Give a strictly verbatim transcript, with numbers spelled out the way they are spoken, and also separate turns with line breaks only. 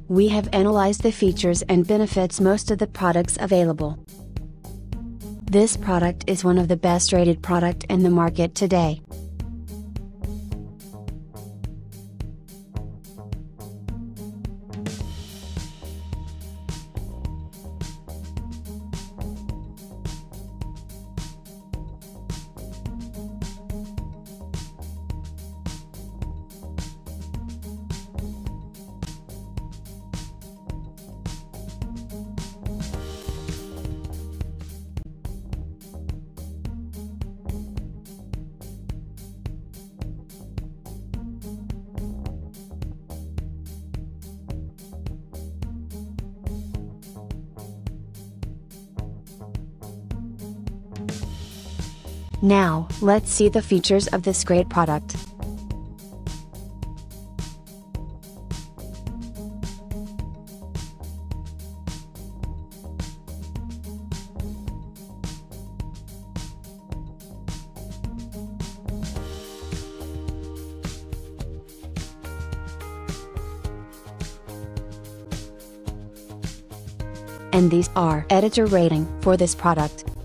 We have analyzed the features and benefits most of the products available. This product is one of the best rated product in the market today. Now, let's see the features of this great product. And these are editor rating for this product.